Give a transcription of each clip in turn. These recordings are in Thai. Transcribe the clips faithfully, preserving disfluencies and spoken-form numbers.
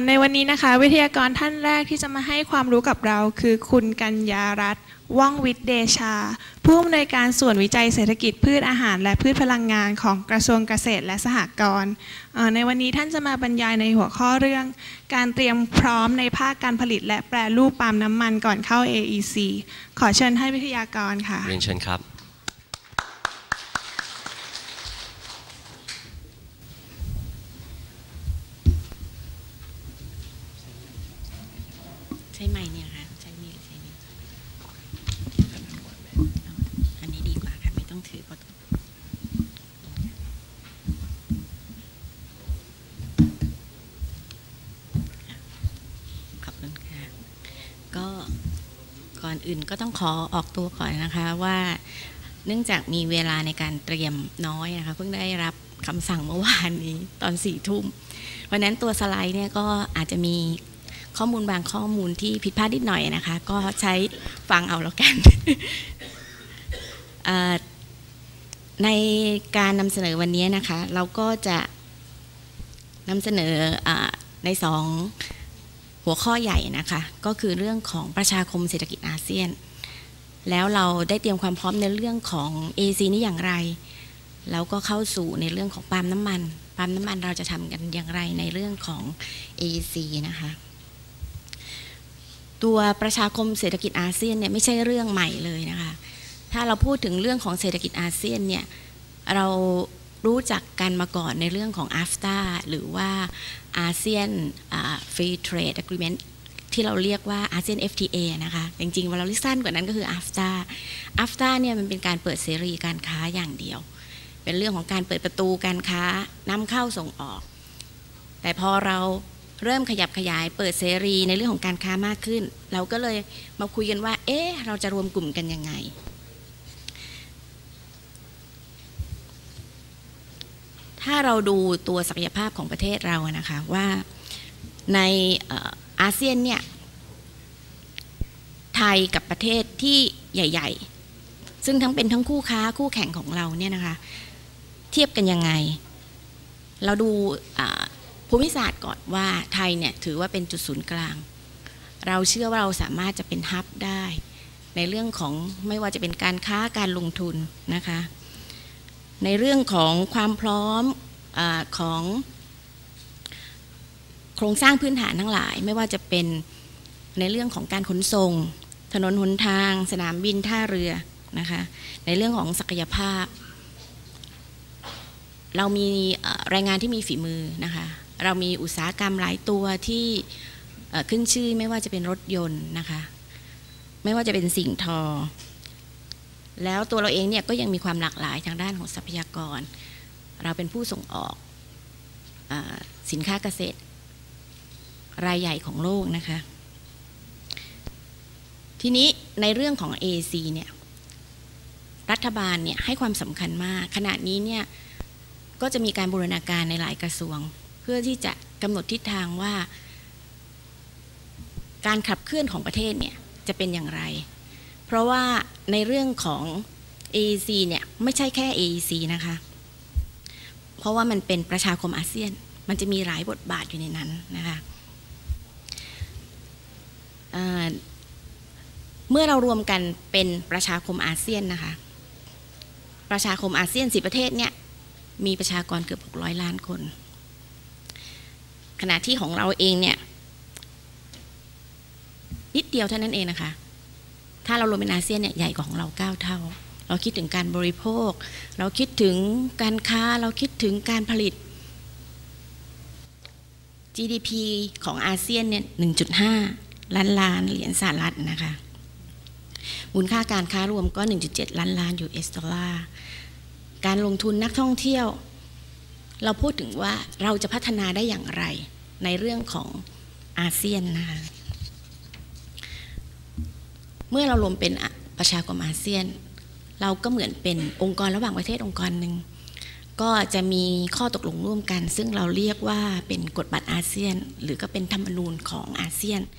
ในวันนี้นะคะวิทยากรท่านแรกที่จะมาให้ความรู้กับเราคือคุณกัญญารัตน์ว่องวิทย์เดชาผู้อำนวยการส่วนวิจัยเศรษฐกิจพืชอาหารและพืชพลังงานของกระทรวงเกษตรและสหกรณ์ในวันนี้ท่านจะมาบรรยายในหัวข้อเรื่องการเตรียมพร้อมในภาคการผลิตและแปรรูปปาล์มน้ำมันก่อนเข้า เอ อี ซี ขอเชิญท่านวิทยากรค่ะเรียนเชิญครับใช้ไม้เนี่ยค่ะใช้นี่หรือใช้นี่อันนี้ดีกว่าค่ะไม่ต้องถือเพราะขอบคุณค่ะก็ก่อนอื่นก็ต้องขอออกตัวก่อนนะคะว่าเนื่องจากมีเวลาในการเตรียมน้อยนะคะเพิ่งได้รับคำสั่งเมื่อวานนี้ตอนสี่ทุ่มเพราะนั้นตัวสไลด์เนี่ยก็อาจจะมีข้อมูลบางข้อมูลที่ผิดพลาดนิดหน่อยนะคะก็ใช้ฟังเอาแล้วกัน ในการนำเสนอวันนี้นะคะเราก็จะนำเสนอในสองหัวข้อใหญ่นะคะก็คือเรื่องของประชาคมเศรษฐกิจอาเซียนแล้วเราได้เตรียมความพร้อมในเรื่องของ เอ ซี นี่อย่างไรแล้วก็เข้าสู่ในเรื่องของปาล์มน้ำมันปาล์มน้ำมันเราจะทำกันอย่างไรในเรื่องของ เอ ซี นะคะตัวประชาคมเศรษฐกิจอาเซียนเนี่ยไม่ใช่เรื่องใหม่เลยนะคะถ้าเราพูดถึงเรื่องของเศรษฐกิจอาเซียนเนี่ยเรารู้จักกันมาก่อนในเรื่องของ อาฟตา หรือว่าอาเซียน Free Trade Agreement ที่เราเรียกว่าอาเซียน เอฟ ที เอ นะคะจริงๆเวลาเราสั้นกว่านั้นก็คือ อาฟตา อาฟตา เนี่ยมันเป็นการเปิดเสรีการค้าอย่างเดียวเป็นเรื่องของการเปิดประตูการค้านำเข้าส่งออกแต่พอเราเริ่มขยับขยายเปิดเสรีในเรื่องของการค้ามากขึ้นเราก็เลยมาคุยกันว่าเอ๊ะเราจะรวมกลุ่มกันยังไงถ้าเราดูตัวศักยภาพของประเทศเรานะคะว่าในอาเซียนเนี่ยไทยกับประเทศที่ใหญ่ๆซึ่งทั้งเป็นทั้งคู่ค้าคู่แข่งของเราเนี่ยนะคะเทียบกันยังไงเราดูภูมิศาสตร์ก่อนว่าไทยเนี่ยถือว่าเป็นจุดศูนย์กลางเราเชื่อว่าเราสามารถจะเป็นฮับได้ในเรื่องของไม่ว่าจะเป็นการค้าการลงทุนนะคะในเรื่องของความพร้อมอของโครงสร้างพื้นฐานทั้งหลายไม่ว่าจะเป็นในเรื่องของการขนส่งถนนหนทางสนามบินท่าเรือนะคะในเรื่องของศักยภาพเรามีแรงงานที่มีฝีมือนะคะเรามีอุตสาหกรรมหลายตัวที่ขึ้นชื่อไม่ว่าจะเป็นรถยนต์นะคะไม่ว่าจะเป็นสิ่งทอแล้วตัวเราเองเนี่ยก็ยังมีความหลากหลายทางด้านของทรัพยากรเราเป็นผู้ส่งออกอสินค้าเกษตรรายใหญ่ของโลกนะคะทีนี้ในเรื่องของ เอ ซี เนี่ยรัฐบาลเนี่ยให้ความสำคัญมากขณะนี้เนี่ยก็จะมีการบูรณาการในหลายกระทรวงเพื่อที่จะกำหนดทิศทางว่าการขับเคลื่อนของประเทศเนี่ยจะเป็นอย่างไรเพราะว่าในเรื่องของ เอ อี ซี เนี่ยไม่ใช่แค่ เอ อี ซี นะคะเพราะว่ามันเป็นประชาคมอาเซียนมันจะมีหลายบทบาทอยู่ในนั้นนะคะเมื่อเรารวมกันเป็นประชาคมอาเซียนนะคะประชาคมอาเซียนสิบประเทศเนี่ยมีประชากรเกือบหกร้อยล้านคนขณะที่ของเราเองเนี่ยนิดเดียวเท่านั้นเองนะคะถ้าเรารวมเป็นอาเซียนเนี่ยใหญ่กว่าของเราเก้าเท่าเราคิดถึงการบริโภคเราคิดถึงการค้าเราคิดถึงการผลิต จี ดี พี ของอาเซียนเนี่ย หนึ่งจุดห้า ล้านล้านเหรียญสหรัฐนะคะมูลค่าการค้ารวมก็ หนึ่งจุดเจ็ด ล้านล้าน ยู เอส ดอลลาร์การลงทุนนักท่องเที่ยวเราพูดถึงว่าเราจะพัฒนาได้อย่างไรในเรื่องของอาเซียนนะคะเมื่อเรารวมเป็นประชาคมอาเซียนเราก็เหมือนเป็นองค์กรระหว่างประเทศองค์กรหนึ่งก็จะมีข้อตกลงร่วมกันซึ่งเราเรียกว่าเป็นกฎบัตรอาเซียนหรือก็เป็นธรรมนูญของอาเซียน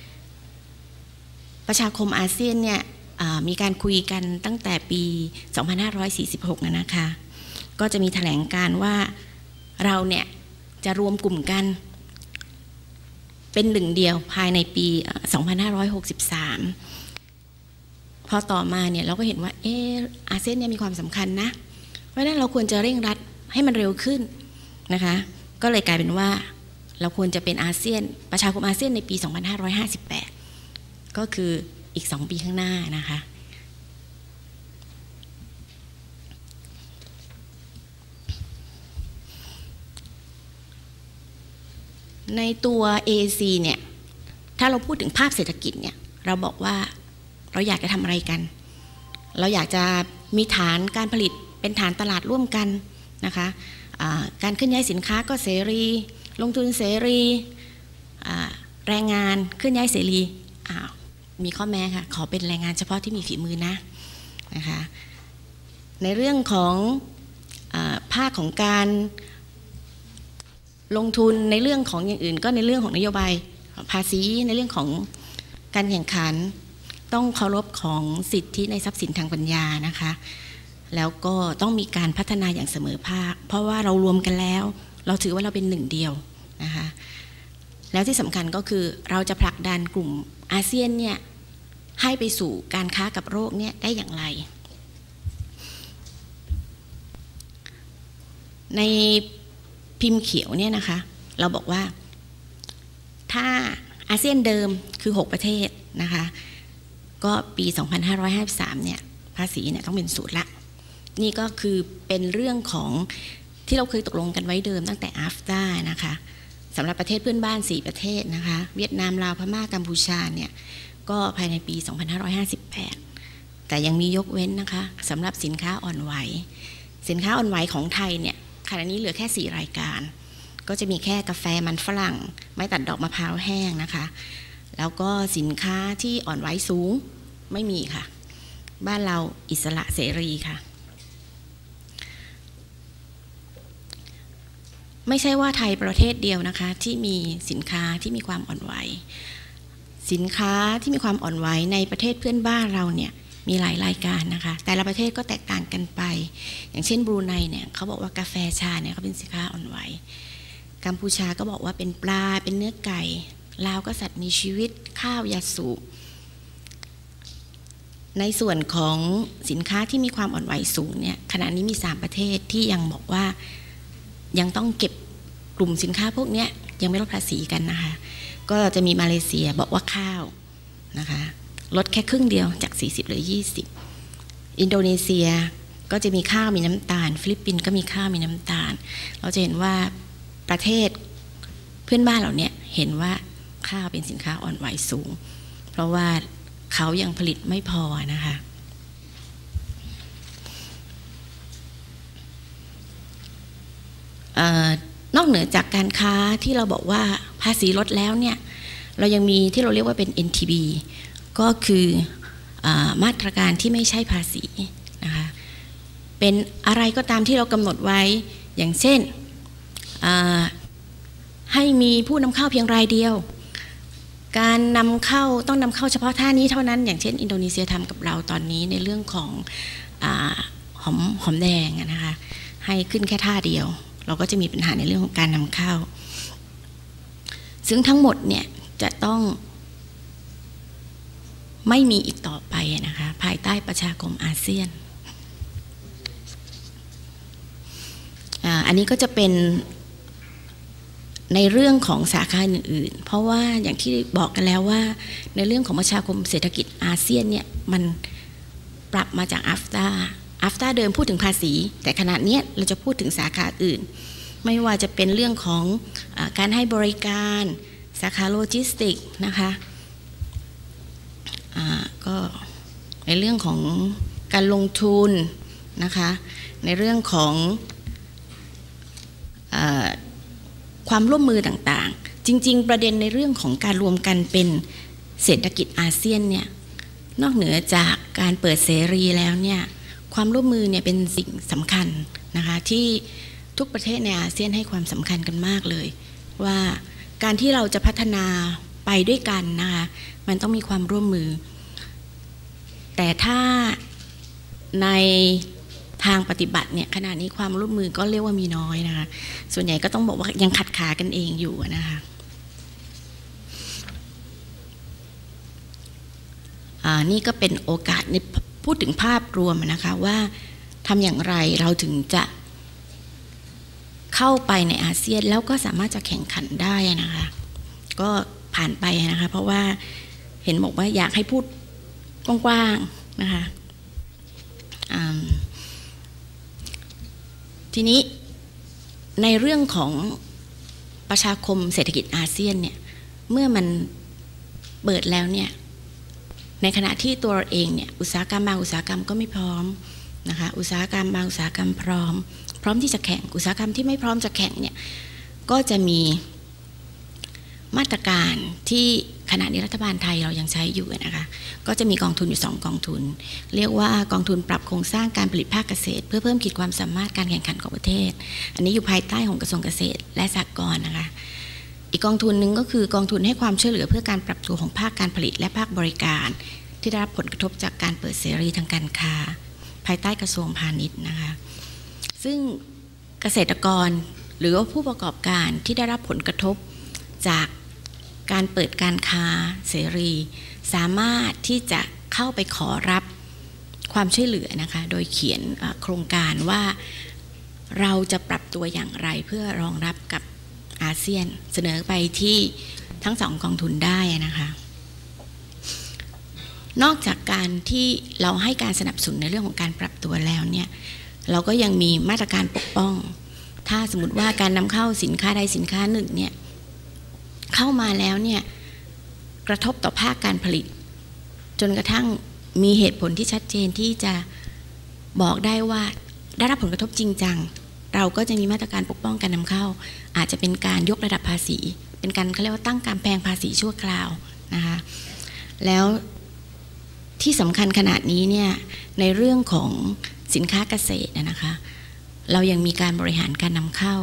ประชาคมอาเซียนเนี่ยมีการคุยกันตั้งแต่ปีสองพันห้าร้อยสี่สิบหกนะคะก็จะมีแถลงการว่าเราเนี่ยจะรวมกลุ่มกันเป็นหนึ่งเดียวภายในปี สองพันห้าร้อยหกสิบสาม พอต่อมาเนี่ยเราก็เห็นว่าเอออาเซียนเนี่ยมีความสำคัญนะเพราะฉะนั้นเราควรจะเร่งรัดให้มันเร็วขึ้นนะคะก็เลยกลายเป็นว่าเราควรจะเป็นอาเซียนประชาคมอาเซียนในปี สองพันห้าร้อยห้าสิบแปด ก็คืออีกสองปีข้างหน้านะคะในตัว เอ ซี เนี่ยถ้าเราพูดถึงภาพเศรษฐกิจเนี่ยเราบอกว่าเราอยากจะทำอะไรกันเราอยากจะมีฐานการผลิตเป็นฐานตลาดร่วมกันนะคะะการเคลื่อนย้ายสินค้าก็เสรีลงทุนเสรีแรงงานเคลื่อนย้ายเสรีมีข้อแม้ค่ะขอเป็นแรงงานเฉพาะที่มีฝีมือนะนะคะในเรื่องของภาคของการลงทุนในเรื่องของอย่างอื่นก็ในเรื่องของนโยบายภาษีในเรื่องของการแข่งขันต้องเคารพของสิทธิในทรัพย์สินทางปัญญานะคะแล้วก็ต้องมีการพัฒนาอย่างเสมอภาคเพราะว่าเรารวมกันแล้วเราถือว่าเราเป็นหนึ่งเดียวนะคะแล้วที่สำคัญก็คือเราจะผลักดันกลุ่มอาเซียนเนี่ยให้ไปสู่การค้ากับโลกเนี่ยได้อย่างไรในพิมพ์เขียวเนี่ยนะคะเราบอกว่าถ้าอาเซียนเดิมคือหกประเทศนะคะก็ปี สองพันห้าร้อยห้าสิบสาม เนี่ยภาษีเนี่ยต้องเป็นศูนย์ละนี่ก็คือเป็นเรื่องของที่เราเคยตกลงกันไว้เดิมตั้งแต่ อาฟตา นะคะสำหรับประเทศเพื่อนบ้านสี่ประเทศนะคะเวียดนามลาวพม่ากัมพูชาเนี่ยก็ภายในปี สองพันห้าร้อยห้าสิบแปด แต่ยังมียกเว้นนะคะสำหรับสินค้าอ่อนไหวสินค้าอ่อนไหวของไทยเนี่ยขณะนี้เหลือแค่สี่รายการก็จะมีแค่กาแฟมันฝรั่งไม้ตัดดอกมะพร้าวแห้งนะคะแล้วก็สินค้าที่อ่อนไหวสูงไม่มีค่ะบ้านเราอิสระเสรีค่ะไม่ใช่ว่าไทยประเทศเดียวนะคะที่มีสินค้าที่มีความอ่อนไหวสินค้าที่มีความอ่อนไหวในประเทศเพื่อนบ้านเราเนี่ยมีหลายรายการนะคะแต่ละประเทศก็แตกต่างกันไปอย่างเช่นบรูไนเนี่ยเขาบอกว่ากาแฟชาเนี่ยเขาเป็นสินค้าอ่อนไหวกัมพูชาก็บอกว่าเป็นปลาเป็นเนื้อไก่ลาวก็สัตว์มีชีวิตข้าวยาสูบในส่วนของสินค้าที่มีความอ่อนไหวสูงเนี่ยขณะนี้มีสามประเทศที่ยังบอกว่ายังต้องเก็บกลุ่มสินค้าพวกนี้ยังไม่ลดภาษีกันนะคะก็จะมีมาเลเซียบอกว่าข้าวนะคะลดแค่ครึ่งเดียวจากสี่สิบเหลือยี่สิบอินโดนีเซียก็จะมีข้าวมีน้ำตาลฟิลิปปินส์ก็มีข้าวมีน้ำตาลเราจะเห็นว่าประเทศเพื่อนบ้านเราเนี่ยเห็นว่าข้าวเป็นสินค้าอ่อนไหวสูงเพราะว่าเขายังผลิตไม่พอนะคะเอ่อนอกเหนือจากการค้าที่เราบอกว่าภาษีลดแล้วเนี่ยเรายังมีที่เราเรียกว่าเป็น เอ็น ที บี ก็คือมาตรการที่ไม่ใช่ภาษีนะคะเป็นอะไรก็ตามที่เรากำหนดไว้อย่างเช่นให้มีผู้นำเข้าเพียงรายเดียวการนำเข้าต้องนำเข้าเฉพาะท่านี้เท่านั้นอย่างเช่นอินโดนีเซียทำกับเราตอนนี้ในเรื่องของอ่าหอมหอมแดงนะคะให้ขึ้นแค่ท่าเดียวเราก็จะมีปัญหาในเรื่องของการนำเข้าซึ่งทั้งหมดเนี่ยจะต้องไม่มีอีกต่อไปนะคะภายใต้ประชาคมอาเซียนอ่าอันนี้ก็จะเป็นในเรื่องของสาขาอื่นๆเพราะว่าอย่างที่บอกกันแล้วว่าในเรื่องของประชาคมเศรษฐกิจอาเซียนเนี่ยมันปรับมาจาก อาฟตา อาฟตา เดิมพูดถึงภาษีแต่ขณะนี้เราจะพูดถึงสาขาอื่นไม่ว่าจะเป็นเรื่องของอ่าการให้บริการสาขาโลจิสติกนะคะอ่าก็ในเรื่องของการลงทุนนะคะในเรื่องของอ่าความร่วมมือต่างๆจริงๆประเด็นในเรื่องของการรวมกันเป็นเศรษฐกิจอาเซียนเนี่ยนอกเหนือจากการเปิดเสรีแล้วเนี่ยความร่วมมือเนี่ยเป็นสิ่งสำคัญนะคะที่ทุกประเทศในอาเซียนให้ความสำคัญกันมากเลยว่าการที่เราจะพัฒนาไปด้วยกันนะคะมันต้องมีความร่วมมือแต่ถ้าในทางปฏิบัติเนี่ยขณะนี้ความร่วมมือก็เรียกว่ามีน้อยนะคะส่วนใหญ่ก็ต้องบอกว่ายังขัดขากันเองอยู่นะคะนี่ก็เป็นโอกาสในพูดถึงภาพรวมนะคะว่าทำอย่างไรเราถึงจะเข้าไปในอาเซียนแล้วก็สามารถจะแข่งขันได้นะคะก็ผ่านไปนะคะเพราะว่าเห็นบอกว่าอยากให้พูดกว้างๆนะคะทีนี้ในเรื่องของประชาคมเศรษฐกิจอาเซียนเนี่ยเมื่อมันเปิดแล้วเนี่ยในขณะที่ตัวเราเองเนี่ยอุตสาหกรรมบางอุตสาหกรรมก็ไม่พร้อมนะคะอุตสาหกรรมบางอุตสาหกรรมพร้อมพร้อมที่จะแข่งอุตสาหกรรมที่ไม่พร้อมจะแข่งเนี่ยก็จะมีมาตรการที่ขณะนี้รัฐบาลไทยเรายังใช้อยู่นะคะก็จะมีกองทุนอยู่สองกองทุนเรียกว่ากองทุนปรับโครงสร้างการผลิตภาคเกษตรเพื่อเพิ่มขีดความสามารถการแข่งขันของประเทศอันนี้อยู่ภายใต้ของกระทรวงเกษตรและสหกรณ์นะคะอีกกองทุนหนึ่งก็คือกองทุนให้ความช่วยเหลือเพื่อการปรับตัวของภาคการผลิตและภาคบริการที่ได้รับผลกระทบจากการเปิดเสรีทางการค้าภายใต้กระทรวงพาณิชย์นะคะซึ่งเกษตรกรหรือว่าผู้ประกอบการที่ได้รับผลกระทบจากการเปิดการค้าเสรีสามารถที่จะเข้าไปขอรับความช่วยเหลือนะคะโดยเขียนโครงการว่าเราจะปรับตัวอย่างไรเพื่อรองรับกับอาเซียนเสนอไปที่ทั้งสองกองทุนได้นะคะนอกจากการที่เราให้การสนับสนุนในเรื่องของการปรับตัวแล้วเนี่ยเราก็ยังมีมาตรการปกป้องถ้าสมมติว่าการนำเข้าสินค้าใดสินค้าหนึ่งเนี่ยเข้ามาแล้วเนี่ยกระทบต่อภาคการผลิตจนกระทั่งมีเหตุผลที่ชัดเจนที่จะบอกได้ว่าได้รับผลกระทบจริงจังเราก็จะมีมาตรการปกป้องการนำเข้าอาจจะเป็นการยกระดับภาษีเป็นการเขาเรียกว่าตั้งกำแพงภาษีชั่วคราวนะคะแล้วที่สำคัญขนาดนี้เนี่ยในเรื่องของสินค้าเกษตรนะคะเรายังมีการบริหารการนำเข้า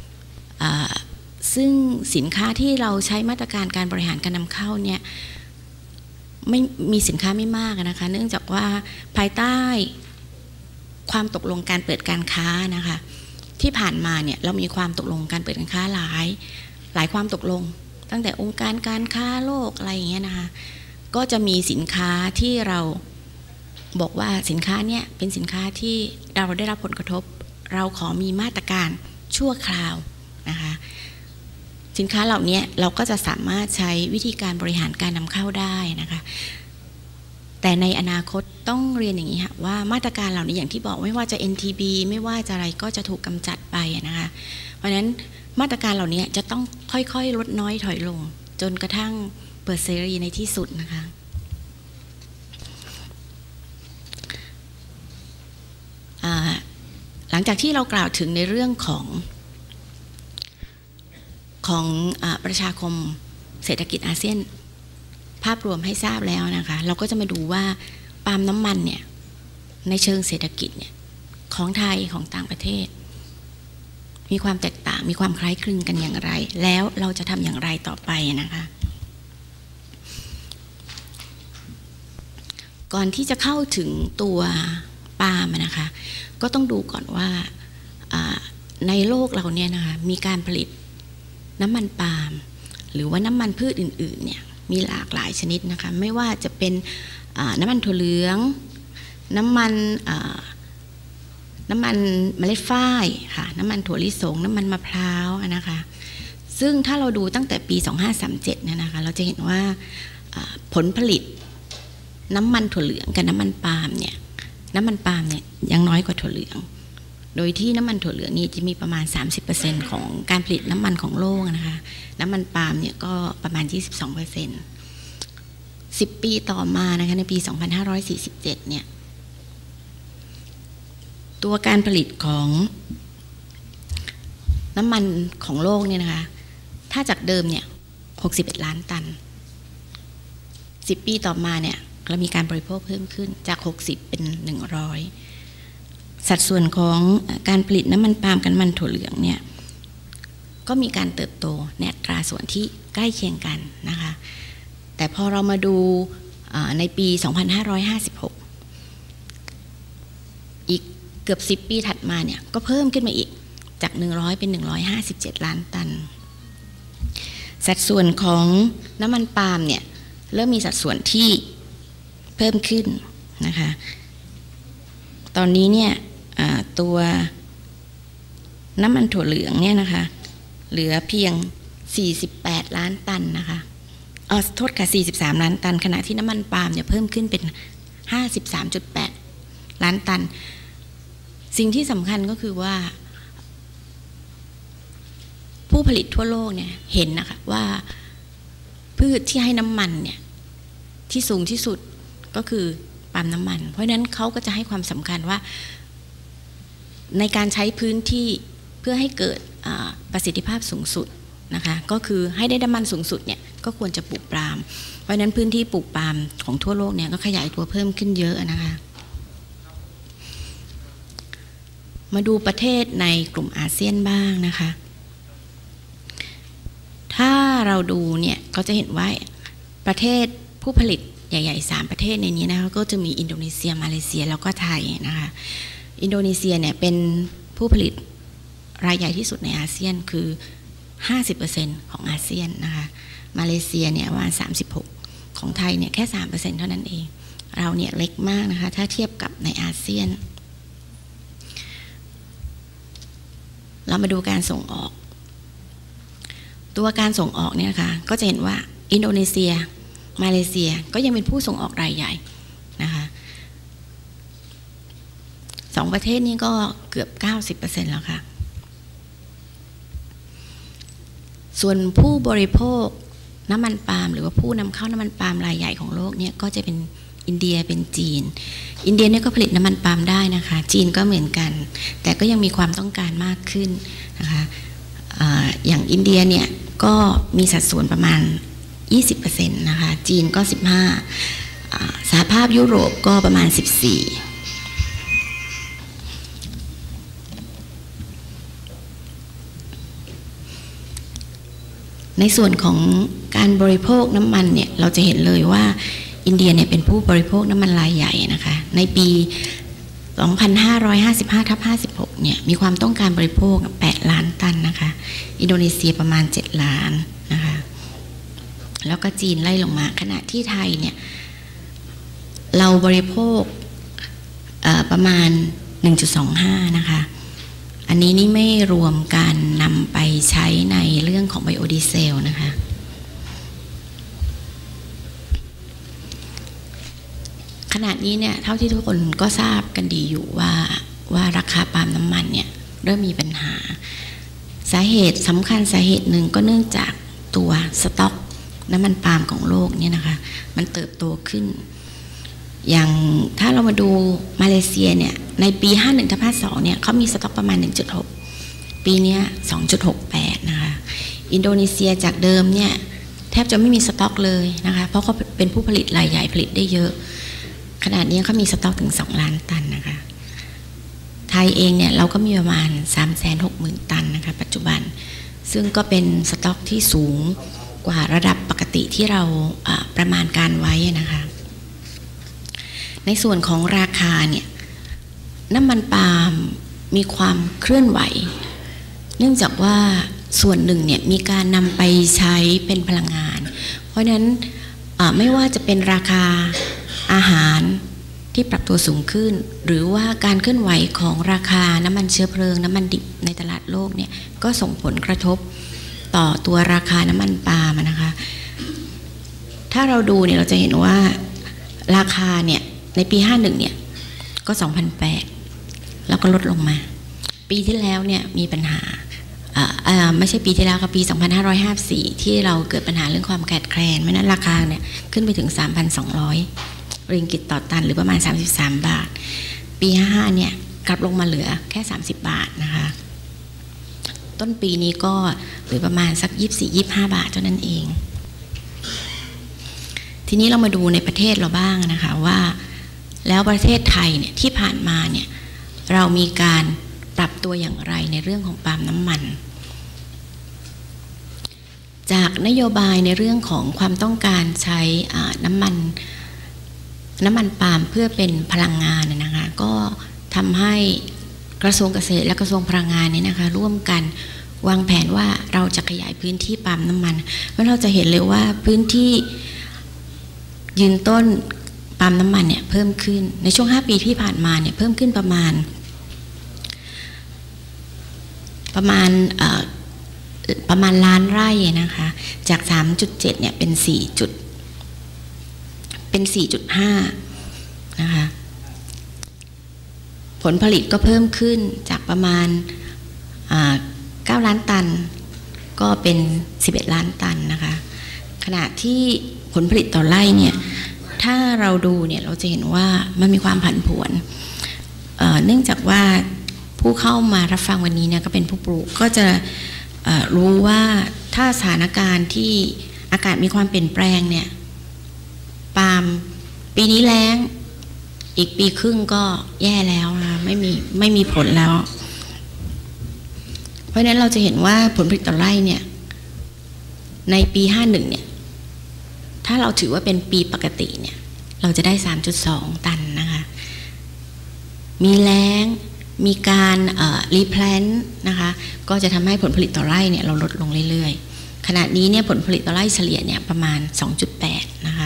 ซึ่งสินค้าที่เราใช้มาตรการการบริหารการนำเข้าเนี่ยไม่มีสินค้าไม่มากนะคะเนื่องจากว่าภายใต้ความตกลงการเปิดการค้านะคะที่ผ่านมาเนี่ยเรามีความตกลงการเปิดการค้าหลายหลายความตกลงตั้งแต่องค์การการค้าโลกอะไรอย่างเงี้ยนะคะก็จะมีสินค้าที่เราบอกว่าสินค้าเนี่ยเป็นสินค้าที่เราได้รับผลกระทบเราขอมีมาตรการชั่วคราวนะคะสินค้าเหล่านี้เราก็จะสามารถใช้วิธีการบริหารการนำเข้าได้นะคะแต่ในอนาคตต้องเรียนอย่างนี้ค่ะว่ามาตรการเหล่านี้อย่างที่บอกไม่ว่าจะ เอ็น ที บี ไม่ว่าจะอะไรก็จะถูกกำจัดไปนะคะเพราะฉะนั้นมาตรการเหล่านี้จะต้องค่อยๆลดน้อยถอยลงจนกระทั่งเปิดเสรีในที่สุดนะคะหลังจากที่เรากล่าวถึงในเรื่องของของประชาคมเศรษฐกิจอาเซียนภาพรวมให้ทราบแล้วนะคะเราก็จะมาดูว่าปาล์มน้ำมันเนี่ยในเชิงเศรษฐกิจเนี่ยของไทยของต่างประเทศมีความแตกต่างมีความคล้ายคลึงกันอย่างไรแล้วเราจะทำอย่างไรต่อไปนะคะก่อนที่จะเข้าถึงตัวปาล์มนะคะก็ต้องดูก่อนว่าในโลกเราเนี่ยนะคะมีการผลิตน้ำมันปาล์มหรือว่าน้ำมันพืชอื่นๆเนี่ยมีหลากหลายชนิดนะคะไม่ว่าจะเป็นน้ำมันถั่วเหลืองน้ำมันน้ำมันเมล็ดฝ้ายค่ะน้ำมันถั่วลิสงน้ำมันมะพร้าวนะคะซึ่งถ้าเราดูตั้งแต่ปีสองพันห้าร้อยสามสิบเจ็ดเนี่ยนะคะเราจะเห็นว่าผลผลิตน้ำมันถั่วเหลืองกับน้ำมันปาล์มเนี่ยน้ำมันปาล์มเนี่ยยังน้อยกว่าถั่วเหลืองโดยที่น้ำมันถั่วเหลืองนี่จะมีประมาณ สามสิบเปอร์เซ็นต์ ของการผลิตน้ำมันของโลกนะคะน้ำมันปาล์มเนี่ยก็ประมาณ ยี่สิบสองเปอร์เซ็นต์ สิบปีต่อมานะคะในปีสองพันห้าร้อยสี่สิบเจ็ดเนี่ยตัวการผลิตของน้ำมันของโลกเนี่ยนะคะถ้าจากเดิมเนี่ยหกสิบเอ็ดล้านตันสิบปีต่อมาเนี่ยเรามีการบริโภคเพิ่มขึ้นจากหกสิบเป็นหนึ่งร้อยสัดส่วนของการผลิตน้ำมันปาล์มกับน้ำมันถั่วเหลืองเนี่ยก็มีการเติบโตในอัตราส่วนที่ใกล้เคียงกันนะคะแต่พอเรามาดูในปีสองพันห้าร้อยห้าสิบหกอีกเกือบสิบปีถัดมาเนี่ยก็เพิ่มขึ้นมาอีกจากหนึ่งร้อยเป็นหนึ่งร้อยห้าสิบเจ็ดล้านตันสัดส่วนของน้ำมันปาล์มเนี่ยเริ่มมีสัดส่วนที่เพิ่มขึ้นนะคะตอนนี้เนี่ยตัวน้ำมันถั่วเหลืองเนี่ยนะคะเหลือเพียงสี่สิบแปดล้านตันนะคะอ๋อโทษค่ะสี่สิบสามล้านตันขณะที่น้ำมันปาล์มเนี่ยเพิ่มขึ้นเป็นห้าสิบสามจุดแปดล้านตันสิ่งที่สำคัญก็คือว่าผู้ผลิตทั่วโลกเนี่ยเห็นนะคะว่าพืชที่ให้น้ำมันเนี่ยที่สูงที่สุดก็คือปาล์มน้ำมันเพราะฉะนั้นเขาก็จะให้ความสำคัญว่าในการใช้พื้นที่เพื่อให้เกิดประสิทธิภาพสูงสุดนะคะก็คือให้ได้น้ำมันสูงสุดเนี่ยก็ควรจะปลูกปาล์มเพราะฉะนั้นพื้นที่ปลูกปาล์มของทั่วโลกเนี่ยก็ขยายตัวเพิ่มขึ้นเยอะนะคะมาดูประเทศในกลุ่มอาเซียนบ้างนะคะถ้าเราดูเนี่ยก็จะเห็นว่าประเทศผู้ผลิตใหญ่ๆสามประเทศในนี้นะคะก็จะมีอินโดนีเซียมาเลเซียแล้วก็ไทยนะคะอินโดนีเซียเนี่ยเป็นผู้ผลิตรายใหญ่ที่สุดในอาเซียนคือ ห้าสิบเปอร์เซ็นต์ ของอาเซียนนะคะมาเลเซียเนี่ยว่าสามสิบหกของไทยเนี่ยแค่ สามเปอร์เซ็นต์ เท่านั้นเองเราเนี่ยเล็กมากนะคะถ้าเทียบกับในอาเซียนเรามาดูการส่งออกตัวการส่งออกเนี่ยนะคะก็จะเห็นว่าอินโดนีเซียมาเลเซียก็ยังเป็นผู้ส่งออกรายใหญ่นะคะสองประเทศนี้ก็เกือบ เก้าสิบเปอร์เซ็นต์ แล้วค่ะส่วนผู้บริโภคน้ำมันปาล์มหรือว่าผู้นำเข้าน้ำมันปาล์มรายใหญ่ของโลกเนี่ยก็จะเป็นอินเดียเป็นจีนอินเดียเนี่ยก็ผลิตน้ำมันปาล์มได้นะคะจีนก็เหมือนกันแต่ก็ยังมีความต้องการมากขึ้นนะคะ อ, อย่างอินเดียเนี่ยก็มีสัดส่วนประมาณ ยี่สิบเปอร์เซ็นต์ นะคะจีนก็ สิบห้า สหภาพยุโรปก็ประมาณ สิบสี่ในส่วนของการบริโภคน้ำมันเนี่ยเราจะเห็นเลยว่าอินเดียเนี่ยเป็นผู้บริโภคน้ำมันรายใหญ่นะคะในปี สองพันห้าร้อยห้าสิบห้า ทับ ห้าสิบหก เนี่ยมีความต้องการบริโภคแปดล้านตันนะคะอินโดนีเซียประมาณเจ็ดล้านนะคะแล้วก็จีนไล่ลงมาขณะที่ไทยเนี่ยเราบริโภคประมาณ หนึ่งจุดสองห้า นะคะอันนี้นี่ไม่รวมการนำไปใช้ในเรื่องของไบโอดีเซลนะคะขณะนี้เนี่ยเท่าที่ทุกคนก็ทราบกันดีอยู่ว่าว่าราคาปาล์มน้ำมันเนี่ยเริ่มมีปัญหาสาเหตุสำคัญสาเหตุหนึ่งก็เนื่องจากตัวสต็อกน้ำมันปาล์มของโลกเนี่ยนะคะมันเติบโตขึ้นอย่างถ้าเรามาดูมาเลเซียเนี่ยในปีห้าสิบเอ็ด ทับ ห้าสิบสองเนี่ยเขามีสต็อกประมาณ หนึ่งจุดหก ปีนี้ สองจุดหกแปด นะคะอินโดนีเซียจากเดิมเนี่ยแทบจะไม่มีสต็อกเลยนะคะเพราะเขาเป็นผู้ผลิตรายใหญ่ผลิตได้เยอะขนาดนี้เขามีสต็อกถึงสองล้านตันนะคะไทยเองเนี่ยเราก็มีประมาณ สามแสนหกหมื่น ตันนะคะปัจจุบันซึ่งก็เป็นสต็อกที่สูงกว่าระดับปกติที่เราประมาณการไว้นะคะในส่วนของราคาเนี่ยน้ำมันปาล์มมีความเคลื่อนไหวเนื่องจากว่าส่วนหนึ่งเนี่ยมีการนำไปใช้เป็นพลังงานเพราะฉะนั้นไม่ว่าจะเป็นราคาอาหารที่ปรับตัวสูงขึ้นหรือว่าการเคลื่อนไหวของราคาน้ำมันเชื้อเพลิงน้ำมันดิบในตลาดโลกเนี่ยก็ส่งผลกระทบต่อตัวราคาน้ำมันปาล์มนะคะถ้าเราดูเนี่ยเราจะเห็นว่าราคาเนี่ยในปีห้าสิบเอ็ดเนี่ยก็ สองพันแปด แล้วก็ลดลงมาปีที่แล้วเนี่ยมีปัญหาไม่ใช่ปีที่แล้วก็ปี สองพันห้าร้อยห้าสิบสี่ ที่เราเกิดปัญหาเรื่องความขาดแคลนเพราะนั้นราคาเนี่ยขึ้นไปถึง สามพันสองร้อย ริงกิตต่อตันหรือประมาณสามสิบสามบาทปีห้าสิบห้าเนี่ยกลับลงมาเหลือแค่สามสิบบาทนะคะต้นปีนี้ก็เหลือประมาณสักยี่สิบสี่ ยี่สิบห้าบาทเท่านั้นเองทีนี้เรามาดูในประเทศเราบ้างนะคะว่าแล้วประเทศไทยเนี่ยที่ผ่านมาเนี่ยเรามีการปรับตัวอย่างไรในเรื่องของปาล์มน้ำมันจากนโยบายในเรื่องของความต้องการใช้น้ำมันน้ำมันปาล์มเพื่อเป็นพลังงานนะคะก็ทำให้กระทรวงเกษตรและกระทรวงพลังงานนี้นะคะร่วมกันวางแผนว่าเราจะขยายพื้นที่ปาล์มน้ำมันเพราะเราจะเห็นเลยว่าพื้นที่ยืนต้นปาล์มน้ำมันเนี่ยเพิ่มขึ้นในช่วงห้าปีที่ผ่านมาเนี่ยเพิ่มขึ้นประมาณประมาณประมาณล้านไร่นะคะจาก สามจุดเจ็ด เนี่ยเป็น4จุดเป็น สี่จุดห้า นะคะผลผลิตก็เพิ่มขึ้นจากประมาณเก้าล้านตันก็เป็นสิบเอ็ดล้านตันนะคะขณะที่ผลผลิตต่อไร่เนี่ยถ้าเราดูเนี่ยเราจะเห็นว่ามันมีความผันผวนเอ่อเนื่องจากว่าผู้เข้ามารับฟังวันนี้เนี่ยก็เป็นผู้ปลูกก็จะรู้ว่าถ้าสถานการณ์ที่อากาศมีความเปลี่ยนแปลงเนี่ยปาล์มปีนี้แล้งอีกปีครึ่งก็แย่แล้วนะไม่มีไม่มีผลแล้วเพราะฉะนั้นเราจะเห็นว่าผลผลิตต่อไร่เนี่ยในปีห้าสิบเอ็ดเนี่ยถ้าเราถือว่าเป็นปีปกติเนี่ยเราจะได้ สามจุดสอง ตันนะคะมีแล้งมีการรีแพลนต์นะคะก็จะทำให้ผลผลิตต่อไร่เนี่ยเราลดลงเรื่อยๆขณะนี้เนี่ยผลผลิตต่อไร่เฉลี่ยเนี่ยประมาณ สองจุดแปด นะคะ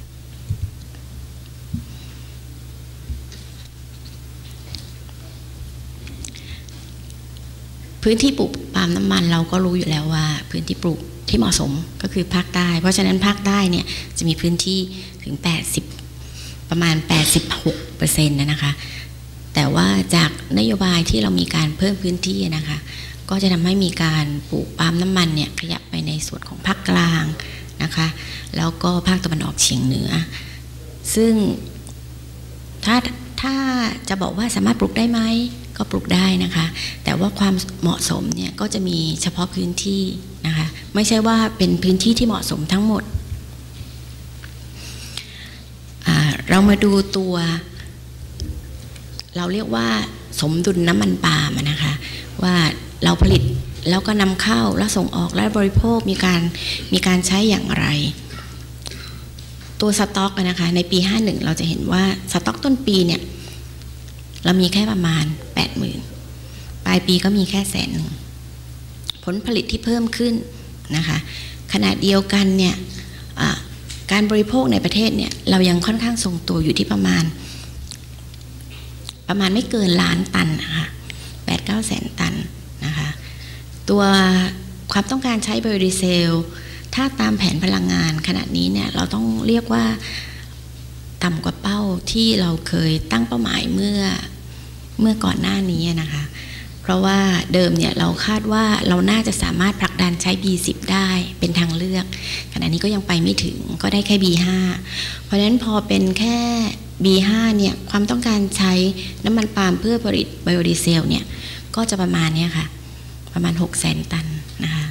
พื้นที่ปลูกปาล์มน้ำมันเราก็รู้อยู่แล้วว่าพื้นที่ปลูกที่เหมาะสมก็คือภาคใต้เพราะฉะนั้นภาคใต้เนี่ยจะมีพื้นที่ถึงแปดสิบประมาณ แปดสิบหกเปอร์เซ็นต์ นะคะแต่ว่าจากนโยบายที่เรามีการเพิ่มพื้นที่นะคะก็จะทำให้มีการปลูกปาล์มน้ำมันเนี่ยขยับไปในส่วนของภาคกลางนะคะแล้วก็ภาคตะวันออกเฉียงเหนือซึ่งถ้าถ้าจะบอกว่าสามารถปลูกได้ไหมก็ปลูกได้นะคะแต่ว่าความเหมาะสมเนี่ยก็จะมีเฉพาะพื้นที่นะคะไม่ใช่ว่าเป็นพื้นที่ที่เหมาะสมทั้งหมดเรามาดูตัวเราเรียกว่าสมดุลน้ำมันปาล์มนะคะว่าเราผลิตแล้วก็นำเข้าแล้วส่งออกและบริโภคมีการมีการใช้อย่างไรตัวสต็อกนะคะในปีห้าสิบเอ็ดเราจะเห็นว่าสต็อกต้นปีเนี่ยเรามีแค่ประมาณ แปดหมื่น ปลายปีก็มีแค่แสนหนึ่งผลผลิตที่เพิ่มขึ้นนะคะขณะเดียวกันเนี่ยการบริโภคในประเทศเนี่ยเรายังค่อนข้างทรงตัวอยู่ที่ประมาณประมาณไม่เกินล้านตันนะคะแปดเก้าแสนตันนะคะตัวความต้องการใช้ไบโอดีเซลถ้าตามแผนพลังงานขณะนี้เนี่ยเราต้องเรียกว่าต่ำกว่าเป้าที่เราเคยตั้งเป้าหมายเมื่อเมื่อก่อนหน้านี้นะคะเพราะว่าเดิมเนี่ยเราคาดว่าเราน่าจะสามารถผลักดันใช้ บี สิบ ได้เป็นทางเลือกขณะนี้ก็ยังไปไม่ถึงก็ได้แค่ บี ห้า เพราะฉะนั้นพอเป็นแค่ บี ห้า เนี่ยความต้องการใช้น้ำมันปาล์มเพื่อผลิตไบโอดีเซลเนี่ยก็จะประมาณนี้ค่ะประมาณ หกแสน ตันนะคะ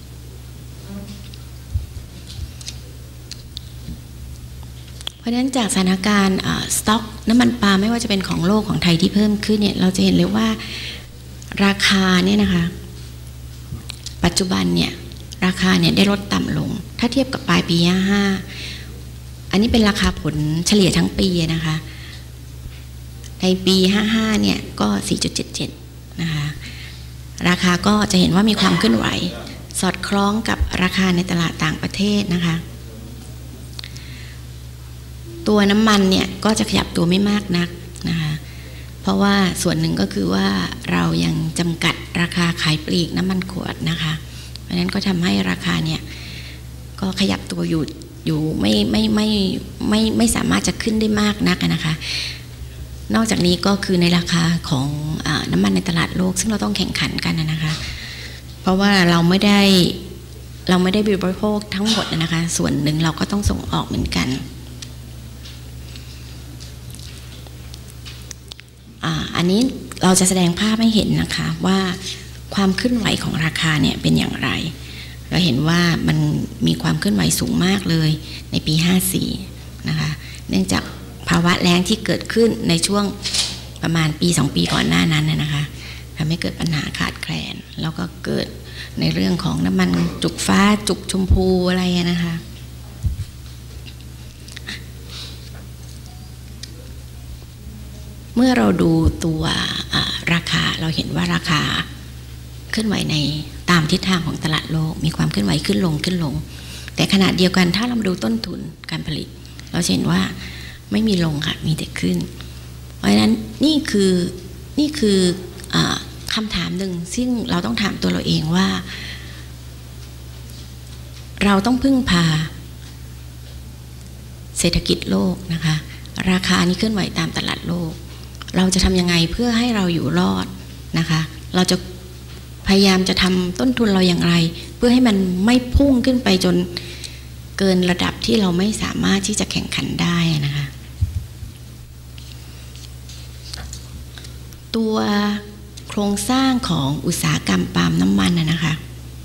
เพราะฉะนั้นจากสถานการณ์สต็อกน้ำมันปาล์มไม่ว่าจะเป็นของโลกของไทยที่เพิ่มขึ้นเนี่ยเราจะเห็นเลยว่าราคาเนี่ยนะคะปัจจุบันเนี่ยราคาเนี่ยได้ลดต่ำลงถ้าเทียบกับปลายปีห้าสิบห้าอันนี้เป็นราคาผลเฉลี่ยทั้งปีนะคะในปีห้าสิบห้าเนี่ยก็ สี่จุดเจ็ดเจ็ด นะคะราคาก็จะเห็นว่ามีความเคลื่อนไหวสอดคล้องกับราคาในตลาดต่างประเทศนะคะตัวน้ำมันเนี่ยก็จะขยับตัวไม่มากนักนะคะเพราะว่าส่วนหนึ่งก็คือว่าเรายังจำกัดราคาขายปลีกน้ำมันขวดนะคะเพราะฉะนั้นก็ทำให้ราคาเนี่ยก็ขยับตัวอยู่อยู่ไม่ไม่ไม่ไม่ไม่สามารถจะขึ้นได้มากนักนะคะนอกจากนี้ก็คือในราคาของน้ำมันในตลาดโลกซึ่งเราต้องแข่งขันกันนะคะเพราะว่าเราไม่ได้เราไม่ได้บริโภคทั้งหมดนะคะส่วนหนึ่งเราก็ต้องส่งออกเหมือนกันอันนี้เราจะแสดงภาพให้เห็นนะคะว่าความเคลื่อนไหวของราคาเนี่ยเป็นอย่างไรเราเห็นว่ามันมีความเคลื่อนไหวสูงมากเลยในปีห้าสิบสี่นะคะเนื่องจากภาวะแล้งที่เกิดขึ้นในช่วงประมาณปีสองปีก่อนหน้านั้นนะคะทำให้เกิดปัญหาขาดแคลนแล้วก็เกิดในเรื่องของน้ำมันจุกฟ้าจุกชมพูอะไรนะคะเมื่อเราดูตัวราคาเราเห็นว่าราคาเคลื่อนไหวในตามทิศทางของตลาดโลกมีความเคลื่อนไหวขึ้นลงขึ้นลงแต่ขณะเดียวกันถ้าเราดูต้นทุนการผลิตเราเห็นว่าไม่มีลงค่ะมีแต่ขึ้นเพราะฉะนั้นนี่คือนี่คืออคำถามหนึ่งซึ่งเราต้องถามตัวเราเองว่าเราต้องพึ่งพาเศรษฐกิจโลกนะคะราคานี้เคลื่อนไหวตามตลาดโลกเราจะทำยังไงเพื่อให้เราอยู่รอดนะคะเราจะพยายามจะทำต้นทุนเราอย่างไรเพื่อให้มันไม่พุ่งขึ้นไปจนเกินระดับที่เราไม่สามารถที่จะแข่งขันได้นะคะตัวโครงสร้างของอุตสาหกรรมปาล์มน้ำมันนะคะ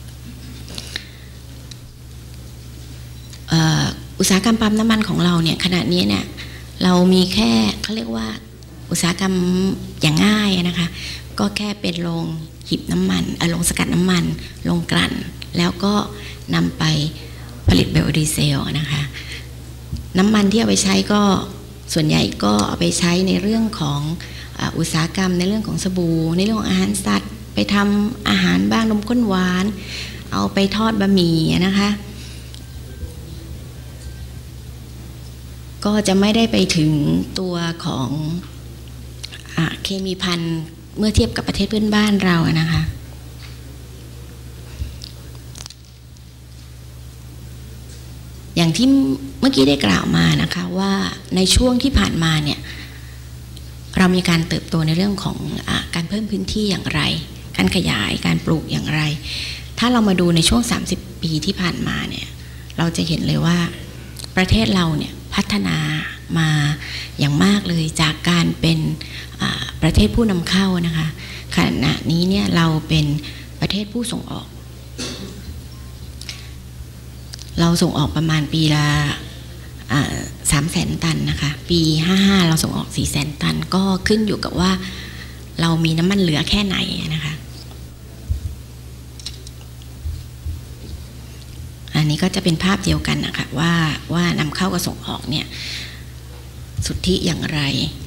อุตสาหกรรมปาล์มน้ำมันของเราเนี่ยขณะนี้เนี่ยเรามีแค่เขาเรียกว่าอุตสาหกรรมอย่างง่ายนะคะก็แค่เป็นโรงหีบน้ำมันโรงสกัดน้ำมันโรงกลั่นแล้วก็นำไปผลิตไบโอดีเซลนะคะน้ำมันที่เอาไปใช้ก็ส่วนใหญ่ก็เอาไปใช้ในเรื่องของอุตสาหกรรมในเรื่องของสบู่ในเรื่องของอาหารสัตว์ไปทำอาหารบ้างนมข้นหวานเอาไปทอดบะหมี่นะคะก็จะไม่ได้ไปถึงตัวของอ่าเคมีภัณฑ์เมื่อเทียบกับประเทศเพื่อนบ้านเรานะคะอย่างที่เมื่อกี้ได้กล่าวมานะคะว่าในช่วงที่ผ่านมาเนี่ยเรามีการเติบโตในเรื่องของอ่าการเพิ่มพื้นที่อย่างไรการขยายการปลูกอย่างไรถ้าเรามาดูในช่วงสามสิบปีที่ผ่านมาเนี่ยเราจะเห็นเลยว่าประเทศเราเนี่ยพัฒนามาอย่างมากเลยจากการเป็นประเทศผู้นำเข้านะคะขณะนี้เนี่ยเราเป็นประเทศผู้ส่งออกเราส่งออกประมาณปีละสามแสนตันนะคะปีห้าห้าเราส่งออกสี่แสนตันก็ขึ้นอยู่กับว่าเรามีน้ำมันเหลือแค่ไหนนะคะอันนี้ก็จะเป็นภาพเดียวกันนะคะว่าว่านำเข้ากับส่งออกเนี่ยสุทธิอย่างไร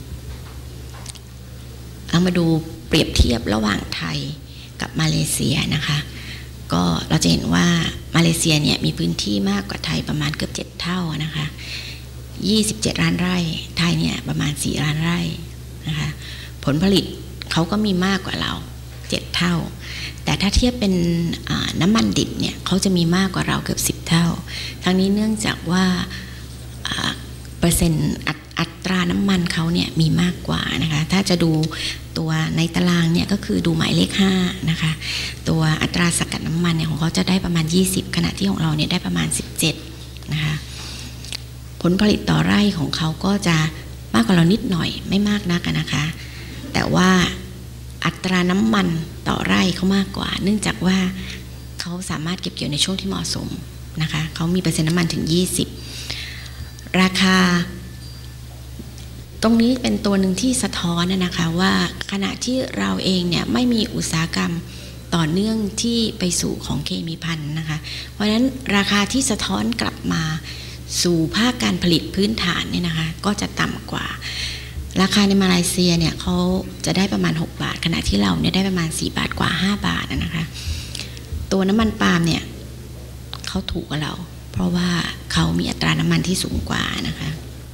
เอามาดูเปรียบเทียบระหว่างไทยกับมาเลเซียนะคะก็เราจะเห็นว่ามาเลเซียเนี่ยมีพื้นที่มากกว่าไทยประมาณเกือบเจ็ดเท่านะคะยี่สิบเจ็ดล้านไร่ไทยเนี่ยประมาณสี่ล้านไร่นะคะผลผลิตเขาก็มีมากกว่าเราเจ็ดเท่าแต่ถ้าเทียบเป็นน้ำมันดิบเนี่ยเขาจะมีมากกว่าเราเกือบสิบเท่าทั้งนี้เนื่องจากว่าเปอร์เซ็นต์อัตราน้ำมันเขาเนี่ยมีมากกว่านะคะถ้าจะดูตัวในตารางเนี่ยก็คือดูหมายเลขห้านะคะตัวอัตราสกัดน้ำมันเนี่ยของเขาจะได้ประมาณยี่สิบขณะที่ของเราเนี่ยได้ประมาณสิบเจ็ดนะคะผลผลิตต่อไร่ของเขาก็จะมากกว่าเรานิดหน่อยไม่มากนักนะคะแต่ว่าอัตราน้ำมันต่อไร่เขามากกว่าเนื่องจากว่าเขาสามารถเก็บเกี่ยวในช่วงที่เหมาะสมนะคะเขามีเปอร์เซ็นต์น้ำมันถึงยี่สิบราคาตรงนี้เป็นตัวหนึ่งที่สะท้อนนะคะว่าขณะที่เราเองเนี่ยไม่มีอุตสาหกรรมต่อเนื่องที่ไปสู่ของเคมีภัณฑ์นะคะเพราะฉะนั้นราคาที่สะท้อนกลับมาสู่ภาคการผลิตพื้นฐานเนี่ยนะคะก็จะต่ำกว่าราคาในมาเลเซียเนี่ยเขาจะได้ประมาณหกบาทขณะที่เราเนี่ยได้ประมาณสี่บาทกว่าห้าบาทนะคะตัวน้ำมันปาล์มเนี่ยเขาถูกกว่าเราเพราะว่าเขามีอัตราน้ำมันที่สูงกว่านะคะ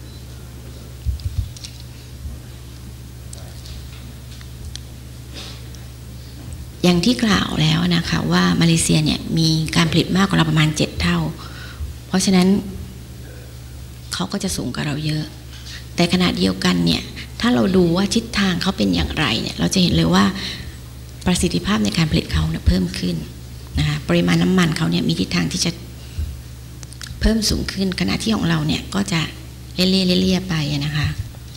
อย่างที่กล่าวแล้วนะคะว่ามาเลเซียเนี่ยมีการผลิตมากกว่าเราประมาณเจ็ดเท่าเพราะฉะนั้นเขาก็จะสูงกว่าเราเยอะแต่ขณะเดียวกันเนี่ยถ้าเราดูว่าทิศทางเขาเป็นอย่างไรเนี่ยเราจะเห็นเลยว่าประสิทธิภาพในการผลิตเขาเนี่ยเพิ่มขึ้นนะคะปริมาณน้ำมันเขาเนี่ยมีทิศทางที่จะเพิ่มสูงขึ้นขณะที่ของเราเนี่ยก็จะเลี่ยๆเลี่ยๆไปนะคะ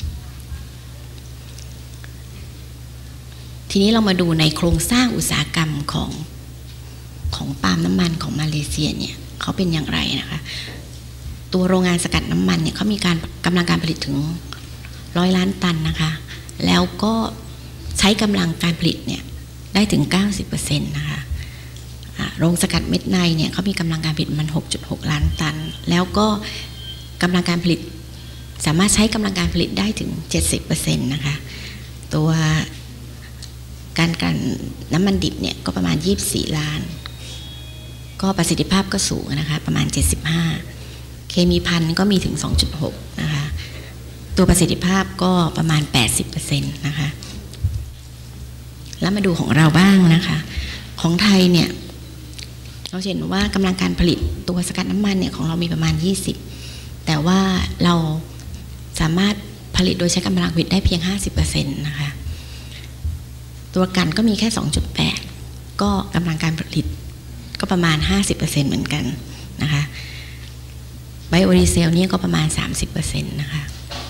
ทีนี้เรามาดูในโครงสร้างอุตสาหกรรมของของปาล์มน้ำมันของมาเลเซียเนี่ยเขาเป็นอย่างไรนะคะตัวโรงงานสกัดน้ำมันเนี่ยเขามีการกำลังการผลิตถึงร้อยล้านตันนะคะแล้วก็ใช้กำลังการผลิตเนี่ยได้ถึง เก้าสิบเปอร์เซ็นต์ นะคะโรงสกัดเม็ดในเนี่ยเขามีกำลังการผลิตมัน หกจุดหกล้านตันแล้วก็กำลังการผลิตสามารถใช้กำลังการผลิตได้ถึง เจ็ดสิบเปอร์เซ็นต์ นะคะตัวการกลั่นน้ำมันดิบเนี่ยก็ประมาณยี่สิบสี่ล้านก็ประสิทธิภาพก็สูงนะคะประมาณเจ็ดสิบห้าเคมีภัณฑ์ก็มีถึง สองจุดหก นะคะตัวประสิทธิภาพก็ประมาณ แปดสิบเปอร์เซ็นต์ นะคะแล้วมาดูของเราบ้างนะคะของไทยเนี่ยเราเห็นว่ากำลังการผลิตตัวสกัดน้ำมันเนี่ยของเรามีประมาณยี่สิบแต่ว่าเราสามารถผลิตโดยใช้กำลังผลิตได้เพียง ห้าสิบเปอร์เซ็นต์ นะคะตัวกันก็มีแค่ สองจุดแปด ก็กำลังการผลิตก็ประมาณ ห้าสิบเปอร์เซ็นต์ เหมือนกันนะคะไบโอดีเซลนี่ก็ประมาณ สามสิบเปอร์เซ็นต์ นะคะ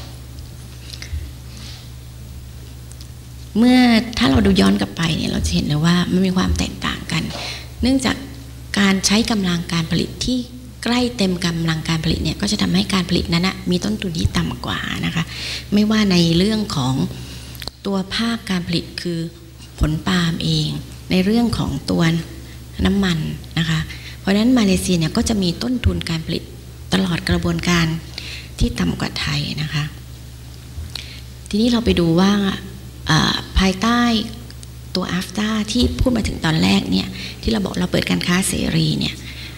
เมื่อถ้าเราดูย้อนกลับไปเนี่ยเราจะเห็นเลยว่ามันมีความแตกต่างกันเนื่องจากการใช้กำลังการผลิตที่ใกล้เต็มกำลังการผลิตเนี่ยก็จะทำให้การผลิตนั้นนะมีต้นทุนที่ต่ำกว่านะคะไม่ว่าในเรื่องของตัวภาคการผลิตคือผลปาล์มเองในเรื่องของตัวน้ำมันนะคะเพราะฉะนั้นมาเลเซียเนี่ยก็จะมีต้นทุนการผลิตตลอดกระบวนการที่ต่ำกว่าไทยนะคะทีนี้เราไปดูว่าภายใต้ตัว อาฟตา ที่พูดมาถึงตอนแรกเนี่ยที่เราบอกเราเปิดการค้าเสรีเนี่ย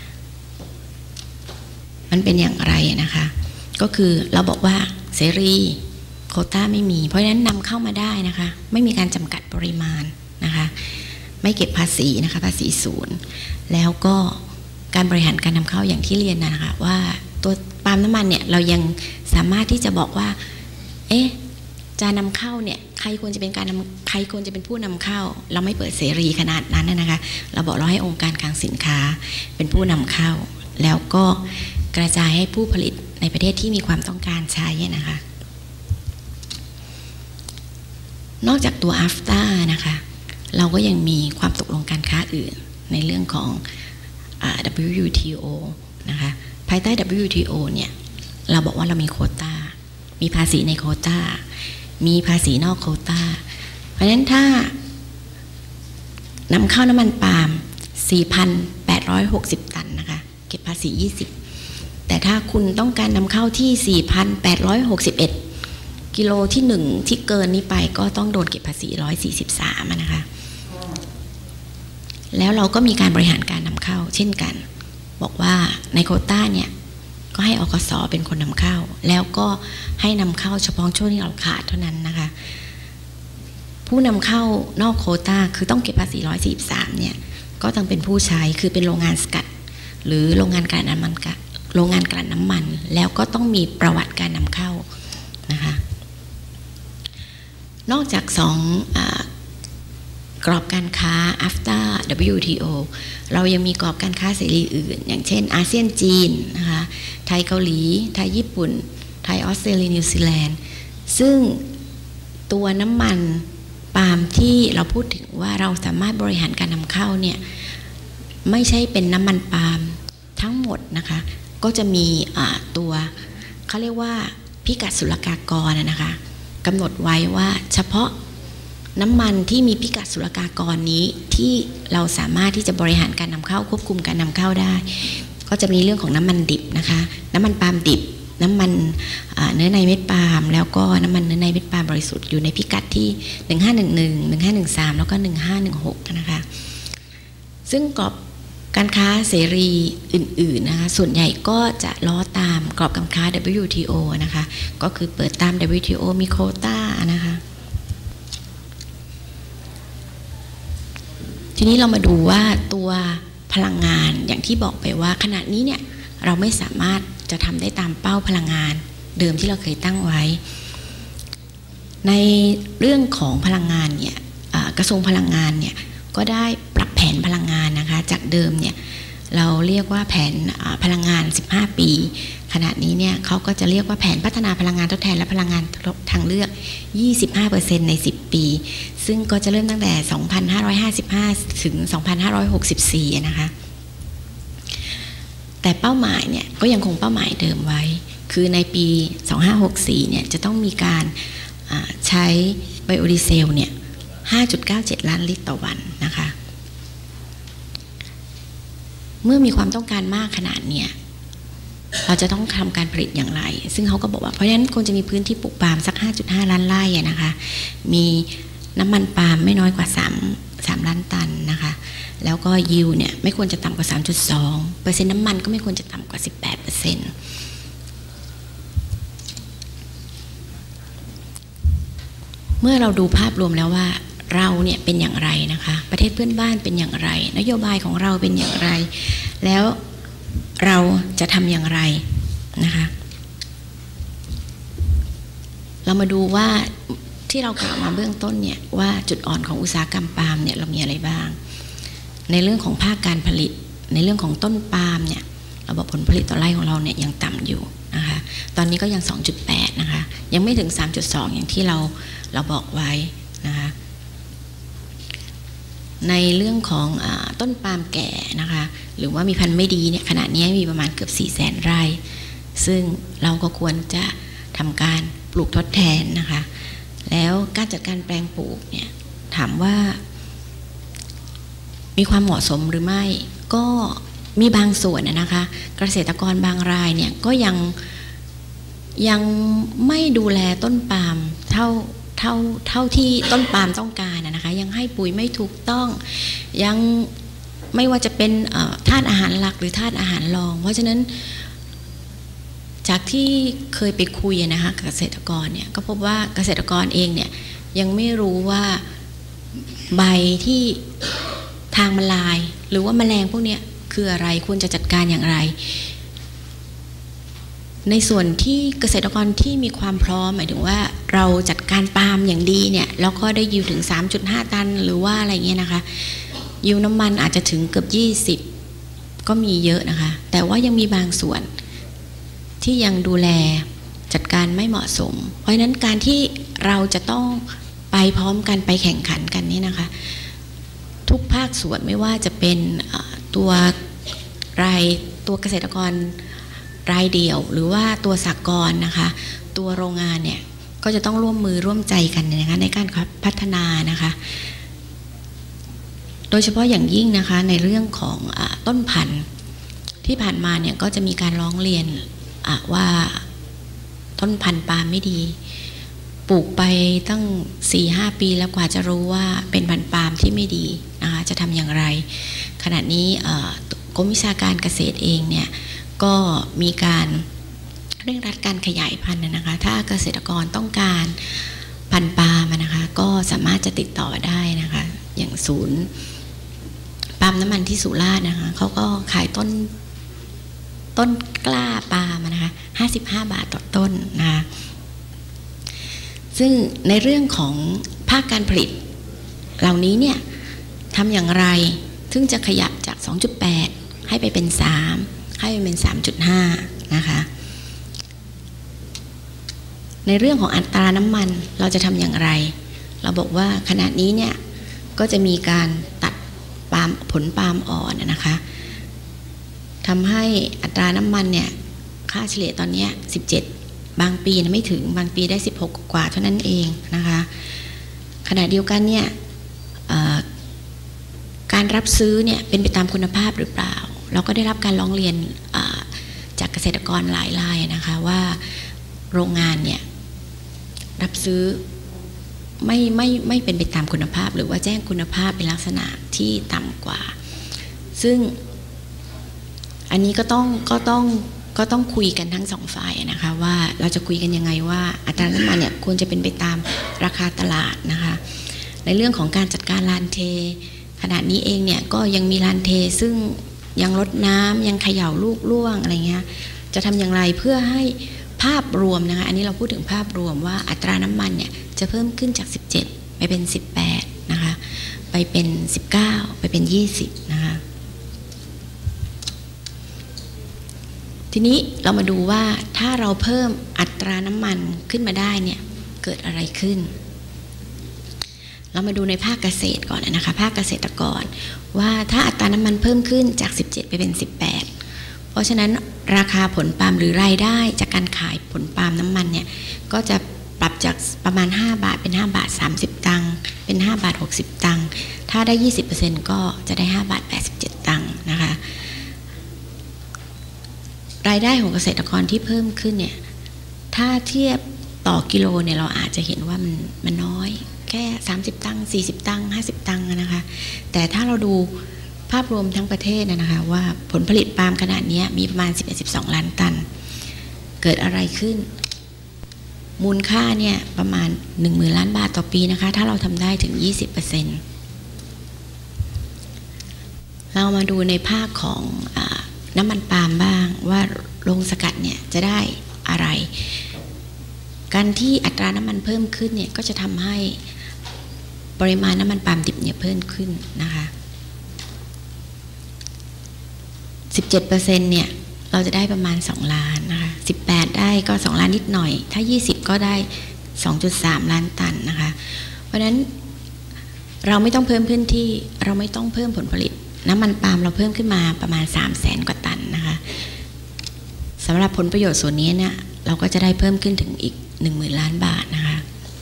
มันเป็นอย่างไรนะคะก็คือเราบอกว่าเสรีโควต้าไม่มีเพราะฉะนั้นนำเข้ามาได้นะคะไม่มีการจำกัดปริมาณนะคะไม่เก็บภาษีนะคะภาษีศูนย์แล้วก็การบริหารการนำเข้าอย่างที่เรียนนะคะว่าตัวปาล์มน้ำมันเนี่ยเรายังสามารถที่จะบอกว่าเอ๊ะจะนำเข้าเนี่ยใครควรจะเป็นการนำใครควรจะเป็นผู้นำเข้าเราไม่เปิดเสรีขนาดนั้นนะคะเราบอกเราให้องค์การคลังสินค้าเป็นผู้นำเข้าแล้วก็กระจายให้ผู้ผลิตในประเทศที่มีความต้องการใช้นะคะนอกจากตัว อาฟตา นะคะเราก็ยังมีความตกลงการค้าอื่นในเรื่องของ ดับเบิลยู ที โอ นะคะภายใต้ ดับเบิลยู ที โอ เนี่ยเราบอกว่าเรามีโควต้ามีภาษีในโควต้ามีภาษีนอกโควต้าเพราะฉะนั้นถ้านำเข้าน้ำมันปาล์ม สี่พันแปดร้อยหกสิบ ตันนะคะเก็บภาษียี่สิบแต่ถ้าคุณต้องการนำเข้าที่ สี่พันแปดร้อยหกสิบเอ็ด กิโลที่หนึ่งที่เกินนี้ไปก็ต้องโดนเก็บภาษีหนึ่งร้อยสี่สิบสามนะคะแล้วเราก็มีการบริหารการนำเข้าเช่นกันบอกว่าในโควต้าเนี่ยก็ให้อกส.เป็นคนนำเข้าแล้วก็ให้นำเข้าเฉพาะช่วงที่เราขาดเท่านั้นนะคะผู้นำเข้านอกโควต้าคือต้องเก็บภาษีหนึ่งร้อยสี่สิบสามเนี่ยก็ต้องเป็นผู้ใช้คือเป็นโรงงานสกัดหรือโรงงานกลั่นน้ำมันโรงงานกลั่นน้ำมันแล้วก็ต้องมีประวัติการนำเข้านะคะนอกจากสองกรอบการค้า อาฟตา ดับเบิลยู ที โอ เรายังมีกรอบการค้าเสรีอื่นอย่างเช่นอาเซียนจีนนะคะไทยเกาหลีไทยญี่ปุ่นไทยออสเตรเลียนิวซีแลนด์ซึ่งตัวน้ำมันปาล์มที่เราพูดถึงว่าเราสามารถบริหารการนำเข้าเนี่ยไม่ใช่เป็นน้ำมันปาล์มทั้งหมดนะคะก็จะมีตัวเขาเรียกว่าพิกัดศุลกากรนะคะกำหนดไว้ว่าเฉพาะน้ำมันที่มีพิกัดศุลกากรนี้ที่เราสามารถที่จะบริหารการนำเข้าควบคุมการนำเข้าได้ก็จะมีเรื่องของน้ำมันดิบนะคะน้ำมันปาล์มดิบน้ำมันเนื้อในเม็ดปาล์มแล้วก็น้ำมันเนื้อในเม็ดปาล์มบริสุทธิ์อยู่ในพิกัดที่หนึ่งห้าหนึ่งหนึ่ง หนึ่งห้าหนึ่งสามแล้วก็หนึ่งห้าหนึ่งหกนะคะซึ่งกรอบการค้าเสรีอื่นๆนะคะส่วนใหญ่ก็จะล้อตามกรอบการค้า ดับเบิลยู ที โอ นะคะก็คือเปิดตาม ดับเบิลยู ที โอ มีโควต้านะคะทีนี้เรามาดูว่าตัวพลังงานอย่างที่บอกไปว่าขณะนี้เนี่ยเราไม่สามารถจะทำได้ตามเป้าพลังงานเดิมที่เราเคยตั้งไว้ในเรื่องของพลังงานเนี่ยกระทรวงพลังงานเนี่ยก็ได้ปรับแผนพลังงานนะคะจากเดิมเนี่ยเราเรียกว่าแผนพลังงานสิบห้าปีขณะนี้เนี่ยเขาก็จะเรียกว่าแผนพัฒนาพลังงานทดแทนและพลังงานทางเลือก ยี่สิบห้าเปอร์เซ็นต์ ในสิบปีซึ่งก็จะเริ่มตั้งแต่ สองพันห้าร้อยห้าสิบห้า ถึง สองพันห้าร้อยหกสิบสี่ นะคะแต่เป้าหมายเนี่ยก็ยังคงเป้าหมายเดิมไว้คือในปีสองพันห้าร้อยหกสิบสี่เนี่ยจะต้องมีการใช้ไบโอดีเซลเนี่ย ห้าจุดเก้าเจ็ด ล้านลิตรต่อวันนะคะเมื่อมีความต้องการมากขนาดเนี้ยเราจะต้องทำการผลิตอย่างไรซึ่งเขาก็บอกว่าเพราะฉะนั้นควรจะมีพื้นที่ปลูกปาล์มสัก ห้าจุดห้า ล้านไร่นะคะมีน้ำมันปาล์มไม่น้อยกว่า3 3ล้านตันนะคะแล้วก็ยิวเนี่ยไม่ควรจะต่ำกว่า สามจุดสองเปอร์เซ็นต์ น้ำมันก็ไม่ควรจะต่ำกว่า สิบแปดเปอร์เซ็นต์เมื่อเราดูภาพรวมแล้วว่าเราเนี่ยเป็นอย่างไรนะคะประเทศเพื่อนบ้านเป็นอย่างไรนโยบายของเราเป็นอย่างไรแล้วเราจะทำอย่างไรนะคะเรามาดูว่าที่เรากล่าวมาเบื้องต้นเนี่ยว่าจุดอ่อนของอุตสาหกรรมปาล์มเนี่ยเรามีอะไรบ้างในเรื่องของภาคการผลิตในเรื่องของต้นปาล์มเนี่ยเราบอกผลผลิตต่อไร่ของเราเนี่ยยังต่ำอยู่นะคะตอนนี้ก็ยัง สองจุดแปด นะคะยังไม่ถึง สามจุดสอง อย่างที่เราเราบอกไว้นะคะในเรื่องของอ่าต้นปาล์มแก่นะคะหรือว่ามีพันธุ์ไม่ดีเนี่ยขณะนี้มีประมาณเกือบ สี่แสน ไร่ซึ่งเราก็ควรจะทำการปลูกทดแทนนะคะแล้วการจัดการแปลงปลูกเนี่ยถามว่ามีความเหมาะสมหรือไม่ก็มีบางส่วนนะคะเกษตรกรบางรายเนี่ยก็ยังยังไม่ดูแลต้นปาล์มเท่าเท่าเท่าที่ต้นปาล์มต้องการนะคะยังให้ปุ๋ยไม่ถูกต้องยังไม่ว่าจะเป็นธาตุอาหารหลักหรือธาตุอาหารรองเพราะฉะนั้นจากที่เคยไปคุยนะคะกับเกษตรกรเนี่ยก็พบว่าเกษตรกรเองเนี่ยยังไม่รู้ว่าใบที่ทางมันลายหรือว่าแมลงพวกนี้คืออะไรควรจะจัดการอย่างไรในส่วนที่เกษตรกรที่มีความพร้อมหมายถึงว่าเราจัดการปาล์มอย่างดีเนี่ยแล้วก็ได้ยิวถึง สามจุดห้า ตันหรือว่าอะไรเงี้ยนะคะยิวน้ำมันอาจจะถึงเกือบยี่สิบก็มีเยอะนะคะแต่ว่ายังมีบางส่วนที่ยังดูแลจัดการไม่เหมาะสมเพราะฉะนั้นการที่เราจะต้องไปพร้อมกันไปแข่งขันกันนี่นะคะทุกภาคส่วนไม่ว่าจะเป็นตัวรายตัวเกษตรกรรายเดี่ยวหรือว่าตัวสหกรณ์นะคะตัวโรงงานเนี่ยก็จะต้องร่วมมือร่วมใจกันนะคะในการพัฒนานะคะโดยเฉพาะอย่างยิ่งนะคะในเรื่องของอ่าต้นพันธุ์ที่ผ่านมาเนี่ยก็จะมีการร้องเรียนว่าต้นพันธุ์ปาล์มไม่ดีปลูกไปตั้ง สี่ห้า ปีแล้วกว่าจะรู้ว่าเป็นพันธุ์ปาล์มที่ไม่ดีนะคะจะทำอย่างไรขณะนี้กรมวิชาการเกษตรเองเนี่ยก็มีการเร่งรัดการขยายพันธุ์นะคะถ้าเกษตรกรต้องการพันธุ์ปาล์มนะคะก็สามารถจะติดต่อได้นะคะอย่างศูนย์ปาล์มน้ำมันที่สุราษฎร์นะคะเขาก็ขายต้นต้นกล้าปาล์มนะคะห้าสิบห้าบาทต่อต้นนะคะซึ่งในเรื่องของภาคการผลิตเหล่านี้เนี่ยทำอย่างไรซึ่งจะขยับจาก สองจุดแปด ให้ไปเป็น สาม ให้ไปเป็น สามจุดห้า นะคะในเรื่องของอัตราน้ำมันเราจะทำอย่างไรเราบอกว่าขณะนี้เนี่ยก็จะมีการตัดปาล์มผลปาล์มอ่อนนะคะทำให้อัตราน้ำมันเนี่ยค่าเฉลี่ยตอนนี้สิบเจ็ดบางปีไม่ถึงบางปีได้สิบหกกว่าเท่านั้นเองนะคะขณะเดียวกันเนี่ยการรับซื้อเนี่ยเป็นไปตามคุณภาพหรือเปล่าเราก็ได้รับการร้องเรียนจากเกษตรกรหลายรายนะคะว่าโรงงานเนี่ยรับซื้อไม่ไม่ไม่เป็นไปตามคุณภาพหรือว่าแจ้งคุณภาพเป็นลักษณะที่ต่ำกว่าซึ่งอันนี้ก็ต้องก็ต้องก็ต้องคุยกันทั้งสองฝ่ายนะคะว่าเราจะคุยกันยังไงว่าอัตราน้ำมันเนี่ยควรจะเป็นไปตามราคาตลาดนะคะในเรื่องของการจัดการลานเทขณะนี้เองเนี่ยก็ยังมีลานเทซึ่งยังลดน้ำยังเขย่าลูกร่วงอะไรเงี้ยจะทำอย่างไรเพื่อให้ภาพรวมนะคะอันนี้เราพูดถึงภาพรวมว่าอัตราน้ำมันเนี่ยจะเพิ่มขึ้นจากสิบเจ็ดไปเป็นสิบแปดนะคะไปเป็นสิบเก้าไปเป็นยี่สิบนะคะทีนี้เรามาดูว่าถ้าเราเพิ่มอัตราน้ำมันขึ้นมาได้เนี่ยเกิดอะไรขึ้นเรามาดูในภาคเกษตรก่อนนะคะภาคเกษตรกรว่าถ้าอัตราน้ำมันเพิ่มขึ้นจากสิบเจ็ดไปเป็นสิบแปดเพราะฉะนั้นราคาผลปาล์มหรือรายได้จากการขายผลปาล์มน้ำมันเนี่ยก็จะปรับจากประมาณห้าบาทเป็นห้าบาทสามสิบตังค์เป็นห้าบาทหกสิบตังค์ถ้าได้ ยี่สิบเปอร์เซ็นต์ ก็จะได้ห้าบาทแปดสิบเจ็ดตังค์นะคะรายได้ของเกษตรกรที่เพิ่มขึ้นเนี่ยถ้าเทียบต่อกิโลเนี่ยเราอาจจะเห็นว่ามันมันน้อยแค่สามสิบตังค์สี่สิบตังค์ห้าสิบตังค์นะคะแต่ถ้าเราดูภาพรวมทั้งประเทศนะคะว่าผลผลิตปาล์มขนาดนี้มีประมาณ สิบเอ็ดถึงสิบสอง ล้านตันเกิดอะไรขึ้นมูลค่าเนี่ยประมาณ หนึ่งหมื่น ล้านบาทต่อปีนะคะถ้าเราทำได้ถึง ยี่สิบเปอร์เซ็นต์ เรามาดูในภาคของอ่าน้ำมันปาล์มบ้างว่าโรงสกัดเนี่ยจะได้อะไรการที่อัตราน้ำมันเพิ่มขึ้นเนี่ยก็จะทำให้ปริมาณน้ำมันปาล์มดิบเนี่ยเพิ่มขึ้นนะคะ สิบเจ็ดเปอร์เซ็นต์ เนี่ยเราจะได้ประมาณสองล้านนะคะสิบแปดได้ก็สองล้านนิดหน่อยถ้ายี่สิบก็ได้ สองจุดสาม ล้านตันนะคะเพราะฉะนั้นเราไม่ต้องเพิ่มพื้นที่เราไม่ต้องเพิ่มผลผลิตน้ำมันปาล์มเราเพิ่มขึ้นมาประมาณ สามแสน กว่าตันนะคะสำหรับผลประโยชน์ส่วนนี้เนี่ยเราก็จะได้เพิ่มขึ้นถึงอีก หนึ่งหมื่น ล้านบาทนะคะ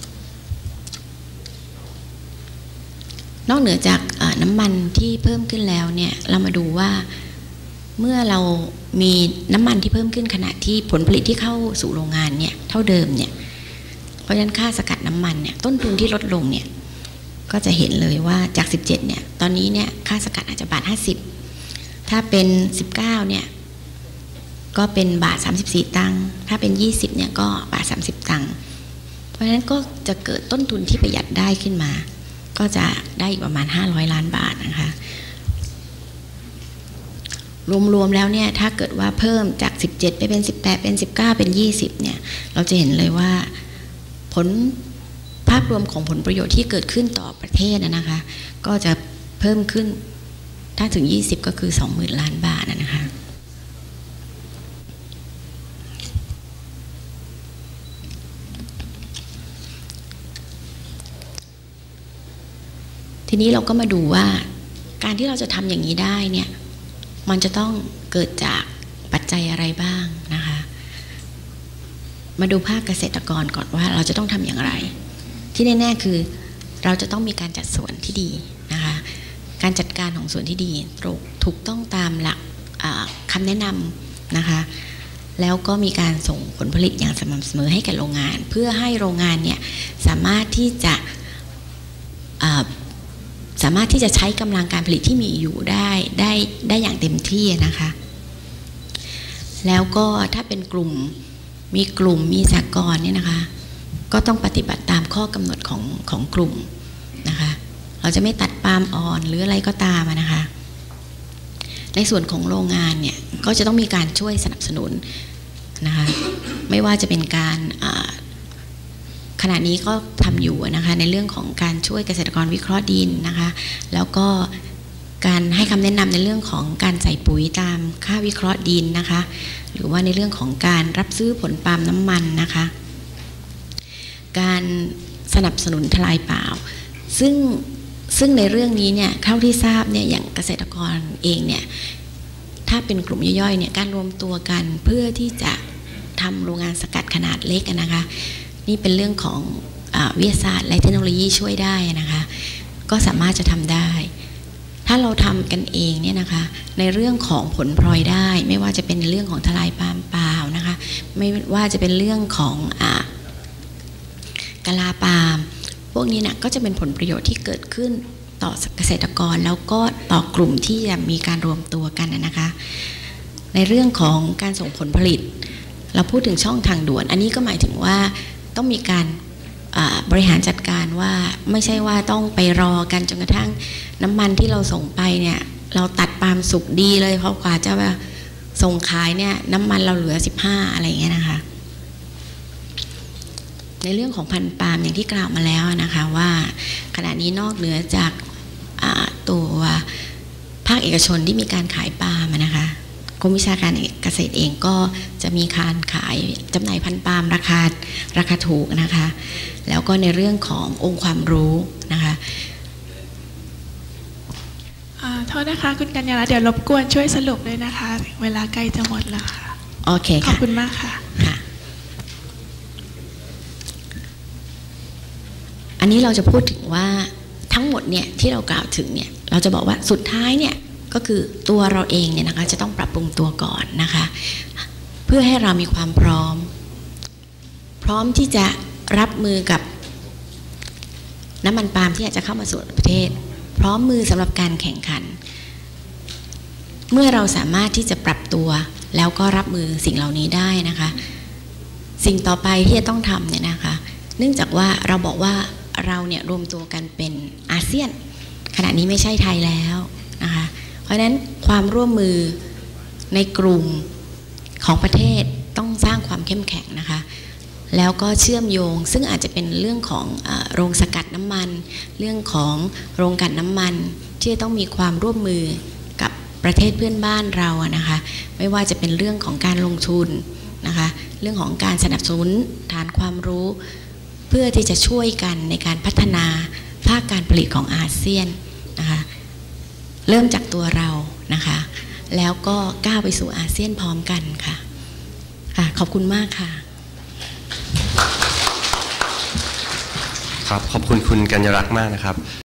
นอกเหนือจากน้ำมันที่เพิ่มขึ้นแล้วเนี่ยเรามาดูว่าเมื่อเรามีน้ำมันที่เพิ่มขึ้นขณะที่ผลผลิตที่เข้าสู่โรงงานเนี่ยเท่าเดิมเนี่ยเพราะฉะนั้นค่าสกัดน้ำมันเนี่ยต้นทุนที่ลดลงเนี่ยก็จะเห็นเลยว่าจากสิบเจ็ดเนี่ยตอนนี้เนี่ยค่าสกัดอาจจะบาทห้าสิบถ้าเป็นสิบเก้าเนี่ยก็เป็นบาทสามสิบสี่ตังค์ถ้าเป็นยี่สิบเนี่ยก็บาทสามสิบตังค์เพราะฉะนั้นก็จะเกิดต้นทุนที่ประหยัดได้ขึ้นมาก็จะได้ประมาณห้าร้อยล้านบาทนะคะรวมๆแล้วเนี่ยถ้าเกิดว่าเพิ่มจากสิบเจ็ดไปเป็นสิบแปดเป็นสิบเก้าเป็นยี่สิบเนี่ยเราจะเห็นเลยว่าผลภาพรวมของผลประโยชน์ที่เกิดขึ้นต่อประเทศนะคะก็จะเพิ่มขึ้นถ้าถึงยี่สิบก็คือ สองหมื่น ล้านบาทนะคะทีนี้เราก็มาดูว่าการที่เราจะทำอย่างนี้ได้เนี่ยมันจะต้องเกิดจากปัจจัยอะไรบ้างนะคะมาดูภาคเกษตรกรก่อนว่าเราจะต้องทำอย่างไรที่แน่ๆคือเราจะต้องมีการจัดสวนที่ดีนะคะการจัดการของสวนที่ดีถูกต้องตามหลักคำแนะนำนะคะแล้วก็มีการส่งผลผลิตอย่างสม่ำเสมอให้แก่โรงงานเพื่อให้โรงงานเนี่ยสามารถที่จะสามารถที่จะใช้กำลังการผลิตที่มีอยู่ได้ได้ได้อย่างเต็มที่นะคะแล้วก็ถ้าเป็นกลุ่มมีกลุ่มมีสหกรณ์เนี่ยนะคะก็ต้องปฏิบัติตามข้อกำหนดของของกลุ่มนะคะเราจะไม่ตัดปาล์มอ่อนหรืออะไรก็ตามนะคะในส่วนของโรงงานเนี่ยก็จะต้องมีการช่วยสนับสนุนนะคะไม่ว่าจะเป็นการขณะนี้ก็ทำอยู่นะคะในเรื่องของการช่วยเกษตรกรวิเคราะห์ดินนะคะแล้วก็การให้คำแนะนำในเรื่องของการใส่ปุ๋ยตามค่าวิเคราะห์ดินนะคะหรือว่าในเรื่องของการรับซื้อผลปาล์มน้ำมันนะคะการสนับสนุนทลายป่าซึ่งซึ่งในเรื่องนี้เนี่ยเท่าที่ทราบเนี่ยอย่างเกษตรกรเองเนี่ยถ้าเป็นกลุ่มย่อยๆเนี่ยการรวมตัวกันเพื่อที่จะทำโรงงานสกัดขนาดเล็กนะคะนี่เป็นเรื่องของวิทยาศาสตร์และเทคโนโลยีช่วยได้นะคะก็สามารถจะทำได้ถ้าเราทำกันเองเนี่ยนะคะในเรื่องของผลพลอยได้ไม่ว่าจะเป็นในเรื่องของทลายปาล์มเปล่านะคะไม่ว่าจะเป็นเรื่องของอ่ากะลาปาล์มพวกนี้นะก็จะเป็นผลประโยชน์ที่เกิดขึ้นต่อเกษตรกรแล้วก็ต่อกลุ่มที่จะมีการรวมตัวกันนะคะในเรื่องของการส่งผลผลิตเราพูดถึงช่องทางด่วนอันนี้ก็หมายถึงว่าต้องมีการบริหารจัดการว่าไม่ใช่ว่าต้องไปรอกันจนกระทั่งน้ำมันที่เราส่งไปเนี่ยเราตัดปาล์มสุกดีเลยเพราะกว่าจะส่งขายเนี่ยน้ำมันเราเหลือสิบห้าอะไรอย่างเงี้ยนะคะในเรื่องของพันธุ์ปาล์มอย่างที่กล่าวมาแล้วนะคะว่าขณะนี้นอกเหนือจากตัวภาคเอกชนที่มีการขายปาล์มนะคะกรมวิชาการเกษตรเองก็จะมีการขายจำหน่ายพันธุ์ปาล์มราคาราคาถูกนะคะแล้วก็ในเรื่องขององค์ความรู้นะคะโทษนะคะคุณกัญญาลัตน์เดี๋ยวรบกวนช่วยสรุปด้วยนะคะเวลาใกล้จะหมดแล้วค่ะโอเคค่ะขอบคุณมากค่ะค่ะอันนี้เราจะพูดถึงว่าทั้งหมดเนี่ยที่เรากล่าวถึงเนี่ยเราจะบอกว่าสุดท้ายเนี่ยก็คือตัวเราเองเนี่ยนะคะจะต้องปรับปรุงตัวก่อนนะคะเพื่อให้เรามีความพร้อมพร้อมที่จะรับมือกับน้ำมันปาล์มที่อาจจะเข้ามาสู่ประเทศพร้อมมือสำหรับการแข่งขันเมื่อเราสามารถที่จะปรับตัวแล้วก็รับมือสิ่งเหล่านี้ได้นะคะสิ่งต่อไปที่จะต้องทำเนี่ยนะคะเนื่องจากว่าเราบอกว่าเราเนี่ยรวมตัวกันเป็นอาเซียนขณะนี้ไม่ใช่ไทยแล้วนะคะเพราะฉะนั้นความร่วมมือในกลุ่มของประเทศต้องสร้างความเข้มแข็งนะคะแล้วก็เชื่อมโยงซึ่งอาจจะเป็นเรื่องของเอ่อโรงสกัดน้ำมันเรื่องของโรงกลั่นน้ำมันที่ต้องมีความร่วมมือกับประเทศเพื่อนบ้านเราอะนะคะไม่ว่าจะเป็นเรื่องของการลงทุนนะคะเรื่องของการสนับสนุนฐานความรู้เพื่อที่จะช่วยกันในการพัฒนาภาคการผลิตของอาเซียนนะคะเริ่มจากตัวเรานะคะแล้วก็ก้าวไปสู่อาเซียนพร้อมกันค่ะค่ะขอบคุณมากค่ะครับขอบคุณคุณกัญญารักษ์มากนะครับ